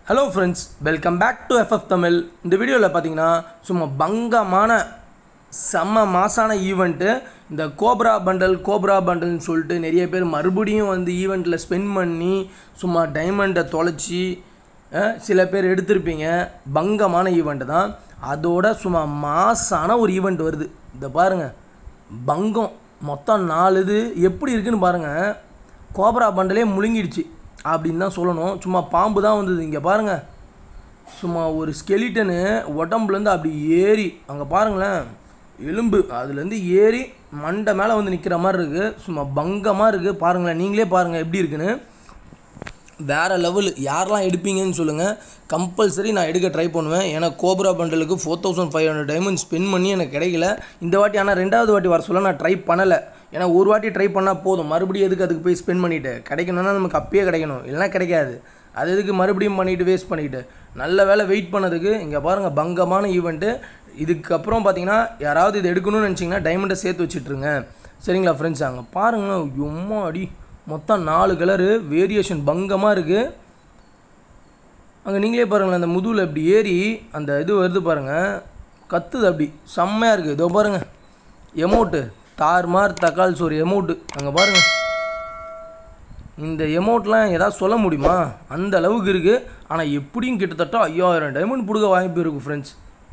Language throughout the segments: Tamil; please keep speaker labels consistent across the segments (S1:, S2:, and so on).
S1: Hello friends, welcome back to FF Tamil. இந்த வீடியோவில் பார்த்தீங்கன்னா சும்மா பங்கமான செம்ம மாசான ஈவெண்ட்டு இந்த கோப்ரா பண்டல்னு சொல்லிட்டு நிறைய பேர் மறுபடியும் வந்து ஈவெண்ட்டில் ஸ்பெண்ட் பண்ணி சும்மா டைமண்டை தொலைச்சி சில பேர் எடுத்திருப்பீங்க. பங்கமான ஈவெண்ட்டு தான். அதோட சும்மா மாசான ஒரு ஈவெண்ட் வருது. இதை பாருங்கள், பங்கம் மொத்தம் 4 இது எப்படி இருக்குன்னு பாருங்கள். கோப்ரா பண்டலே முழுங்கிடுச்சு அப்படின்னு தான் சொல்லணும். சும்மா பாம்பு தான் வந்தது. இங்கே பாருங்கள், சும்மா ஒரு ஸ்கெலிட்டனு உடம்புலேருந்து அப்படி ஏறி அங்கே பாருங்களேன், எலும்பு அதுலேருந்து ஏறி மண்டை மேலே வந்து நிற்கிற மாதிரி இருக்குது. சும்மா பங்கமாக இருக்குது. பாருங்களேன், நீங்களே பாருங்கள் எப்படி இருக்குன்னு. வேறு லெவல். யாரெல்லாம் எடுப்பீங்கன்னு சொல்லுங்கள். கம்பல்சரி நான் எடுக்க ட்ரை பண்ணுவேன். ஏன்னா கோப்ரா பண்டலுக்கு 4500 டைமண்ட் ஸ்பெண்ட் பண்ணி எனக்கு கிடைக்கல இந்த வாட்டி. ஆனால் 2வது வாட்டி வர சொல்ல நான் ட்ரை பண்ணலை. ஏன்னா ஒரு வாட்டி ட்ரை பண்ணால் போதும், மறுபடியும் அதுக்கு போய் ஸ்பெண்ட் பண்ணிவிட்டு கிடைக்கணும்னா நமக்கு அப்பயே கிடைக்கணும், இல்லைனா கிடைக்காது. அது எதுக்கு மறுபடியும் பண்ணிவிட்டு வேஸ்ட் பண்ணிவிட்டு. நல்ல வேலை வெயிட் பண்ணதுக்கு. இங்கே பாருங்கள், பங்கமான ஈவெண்ட்டு. இதுக்கப்புறம் பார்த்தீங்கன்னா யாராவது இது எடுக்கணும்னு நினச்சிங்கன்னா டைமண்டை சேர்த்து வச்சுட்ருங்க, சரிங்களா ஃப்ரெண்ட்ஸ். அங்கே பாருங்கள், எம்மா அடி, மொத்தம் 4 கலரு வேரியேஷன் பங்கமாக இருக்குது. அங்கே நீங்களே பாருங்களேன், அந்த முதுகில் இப்படி ஏறி அந்த இது வருது பாருங்கள், கத்துது அப்படி, செம்மையாக இருக்குது. இதோ பாருங்கள், எமௌண்ட்டு தார்மார் தக்காளி சோறு எமௌண்ட்டு. அங்கே பாருங்கள், இந்த எமௌண்ட்லாம் ஏதாவது சொல்ல முடியுமா? அந்த அளவுக்கு இருக்குது. ஆனால் எப்படியும் கிட்டத்தட்ட 5000 டைமண்ட் பிடுக்க வாய்ப்பு இருக்குது ஃப்ரெண்ட்ஸ்.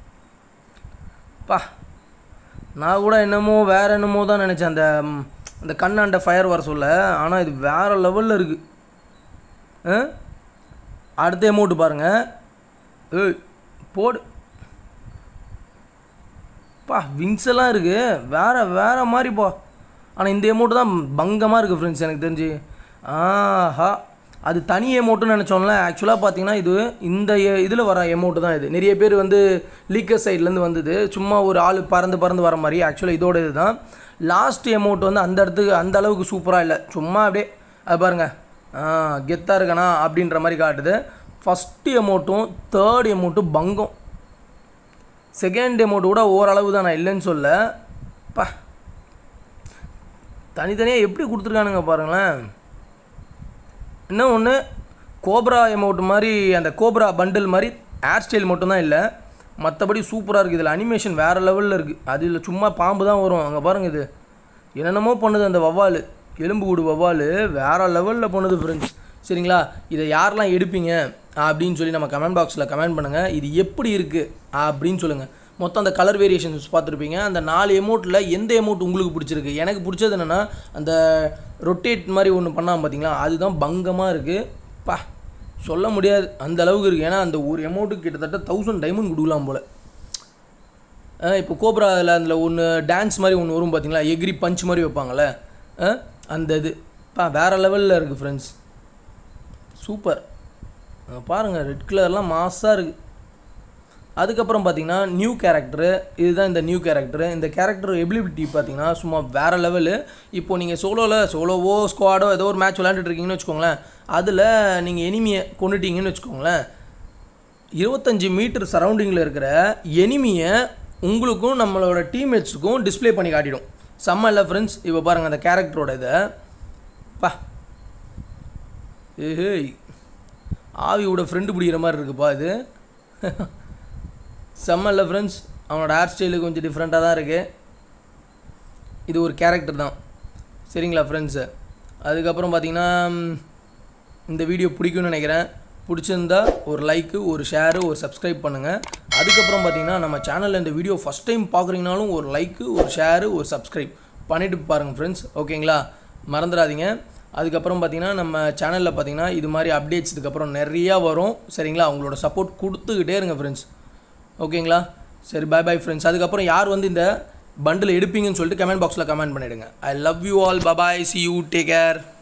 S1: நான் கூட என்னமோ வேறு என்னமோ தான் நினச்சேன், அந்த கண்ணாண்ட ஃபயர் வர சொல்ல. ஆனால் இது வேறு லெவலில் இருக்குது. அடுத்த எமௌண்ட்டு பாருங்கள், போடு. விங்ஸ் எல்லாம் இருக்குது, வேறு மாதிரிப்பா. ஆனால் இந்த எமௌண்ட்டு தான் பங்கமாக இருக்குது ஃப்ரெண்ட்ஸ் எனக்கு தெரிஞ்சு. ஆஹா, அது தனி எமௌண்ட்டுன்னு நினச்சோம்ல. ஆக்சுவலாக பார்த்தீங்கன்னா இது இந்த இதில் வர எமௌண்ட்டு தான் இது. நிறைய பேர் வந்து லீக்கர் சைட்லேருந்து வந்தது, சும்மா ஒரு ஆள் பறந்து வர மாதிரி. ஆக்சுவலாக இதோட இது தான். லாஸ்ட் எமௌண்ட் வந்து அந்த இடத்துக்கு அந்த அளவுக்கு சூப்பராக இல்லை, சும்மா அப்படியே அது பாருங்கள், கெத்தாக இருக்கணா அப்படின்ற மாதிரி காட்டுது. ஃபஸ்ட்டு எமௌண்ட்டும் 3rd எமௌண்ட்டும் பங்கம். செகண்ட் எமௌண்ட் கூட ஓரளவு தான், நான் இல்லைன்னு சொல்ல. தனித்தனியாக எப்படி கொடுத்துருக்கானுங்க பாருங்களேன். இன்னும் ஒன்று, கோப்ரா எமௌண்ட் மாதிரி அந்த கோப்ரா பண்டில் மாதிரி ஹேர் ஸ்டைல் மட்டும்தான் இல்லை, மற்றபடி சூப்பராக இருக்குது. இதில் அனிமேஷன் வேறு லெவலில் இருக்குது. அது இல்லை, சும்மா பாம்பு தான் வரும். அங்கே பாருங்கள், இது என்னென்னமோ பண்ணுது. அந்த வவ்வால், எலும்பு கூடு வவ்வால் வேறு லெவலில் பண்ணுது ஃப்ரெண்ட்ஸ், சரிங்களா. இதை யாரெல்லாம் எடுப்பீங்க அப்படின்னு சொல்லி நம்ம கமெண்ட் பாக்ஸில் கமெண்ட் பண்ணுங்கள். இது எப்படி இருக்குது அப்படின்னு சொல்லுங்கள். மொத்தம் அந்த கலர் வேரியேஷன்ஸ் பார்த்துருப்பீங்க. அந்த 4 எமௌண்ட்டில் எந்த எமௌண்ட் உங்களுக்கு பிடிச்சிருக்கு? எனக்கு பிடிச்சது என்னென்னா அந்த ரொட்டேட் மாதிரி ஒன்று பண்ணாமல் பார்த்தீங்களா, அதுதான் பங்கமாக இருக்குது. சொல்ல முடியாது, அந்த அளவுக்கு இருக்குது. ஏன்னா அந்த ஒரு எமௌண்ட்டுக்கு கிட்டத்தட்ட 1000 டைமண்ட் கொடுக்கலாம் போல். இப்போ கோப்ராவில் அதில் ஒன்று டான்ஸ் மாதிரி ஒன்று வரும் பார்த்தீங்களா, எக்ரி பஞ்ச் மாதிரி வைப்பாங்களே, அந்த இது வேறு லெவலில் இருக்குது ஃப்ரெண்ட்ஸ், சூப்பர். பாருங்கள், ரெட் கலர்லாம் மாஸாக இருக்குது. அதுக்கப்புறம் பார்த்தீங்கன்னா நியூ கேரக்டரு, இதுதான் இந்த நியூ கேரக்டரு. இந்த கேரக்டர் எபிலிபிலிட்டி பார்த்தீங்கன்னா சும்மா வேறு லெவலு. இப்போது நீங்கள் சோலோவோ ஸ்குவாடோ ஏதோ ஒரு மேட்ச் விளையாண்டுட்ருக்கீங்கன்னு வச்சுக்கோங்களேன். அதில் நீங்கள் எனிமியை கொண்டுட்டீங்கன்னு வச்சுக்கோங்களேன், 25 மீட்டர் சரௌண்டிங்கில் இருக்கிற எனிமியை உங்களுக்கும் நம்மளோட டீம்மேட்ஸுக்கும் டிஸ்பிளே பண்ணி காட்டிடும். செம்ம இல்லை ஃப்ரெண்ட்ஸ். இப்போ பாருங்கள், அந்த கேரக்டரோட இதை ஏய் ஆவியோட ஃப்ரெண்டு பிடிக்கிற மாதிரி இருக்குப்பா இது. செம்ம இல்லை ஃப்ரெண்ட்ஸ். அவனோட ஹேர் ஸ்டைலு கொஞ்சம் டிஃப்ரெண்ட்டாக தான் இருக்குது. இது ஒரு கேரக்டர் தான், சரிங்களா ஃப்ரெண்ட்ஸு. அதுக்கப்புறம் பார்த்தீங்கன்னா இந்த வீடியோ பிடிக்கும்னு நினைக்கிறேன். பிடிச்சிருந்தா ஒரு லைக்கு, ஒரு ஷேரு, ஒரு சப்ஸ்கிரைப் பண்ணுங்கள். அதுக்கப்புறம் பார்த்தீங்கன்னா நம்ம சேனலில் இந்த வீடியோ ஃபஸ்ட் டைம் பார்க்குறீங்கனாலும் ஒரு லைக்கு, ஒரு ஷேரு, ஒரு சப்ஸ்கிரைப் பண்ணிவிட்டு பாருங்கள் ஃப்ரெண்ட்ஸ், ஓகேங்களா, மறந்துடாதீங்க. அதுக்கப்புறம் பார்த்தீங்கன்னா நம்ம சேனலில் பார்த்தீங்கன்னா இது மாதிரி அப்டேட்ஸ் இதுக்கப்புறம் நிறையா வரும், சரிங்களா. அவங்களோட சப்போர்ட் கொடுத்துக்கிட்டே இருங்க ஃப்ரெண்ட்ஸ், ஓகேங்களா. சரி, பை ஃப்ரெண்ட்ஸ். அதுக்கப்புறம் யார் வந்து இந்த பண்டில் எடுப்பீங்கன்னு சொல்லிட்டு கமெண்ட் பாக்ஸில் கமெண்ட் பண்ணிவிடுங்க. I love you all, bye bye, see you, take care.